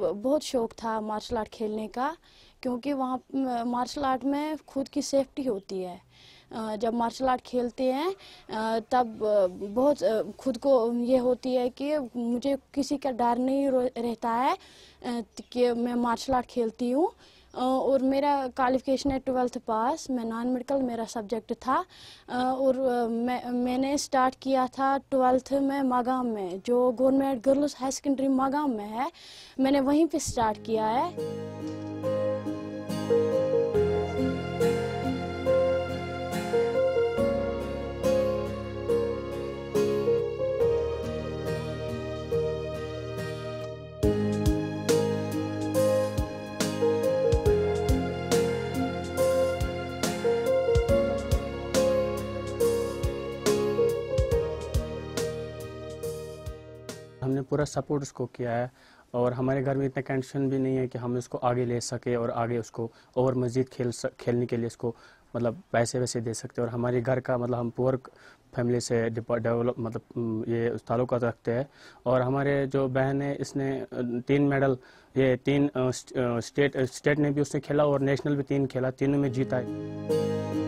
बहुत शौक था मार्शल आर्ट खेलने का, क्योंकि वहाँ मार्शल आर्ट में खुद की सेफ्टी होती है। जब मार्शल आर्ट खेलते हैं तब बहुत खुद को ये होती है कि मुझे किसी का डर नहीं रहता है कि मैं मार्शल आर्ट खेलती हूँ। और मेरा क्वालिफिकेशन है 12th पास, मैं नॉन मेडिकल मेरा सब्जेक्ट था। और मैंने स्टार्ट किया था 12th में मागाम में, जो government girls high secondary Magam में है, मैंने वहीं पे स्टार्ट किया है। हमने पूरा सपोर्ट उसको किया है और हमारे घर में इतना कंडीशन भी नहीं है कि हम इसको आगे ले सके और आगे उसको और मज़ीद खेलने के लिए इसको मतलब पैसे वैसे दे सकते हैं। और हमारे घर का मतलब हम पुअर फैमिली से डेवलप मतलब ये ताल्लुक़ात रखते हैं। और हमारे जो बहन है इसने 3 मेडल, ये 3 स्टेट ने भी उसने खेला और नेशनल भी 3 खेला, तीनों में जीता है।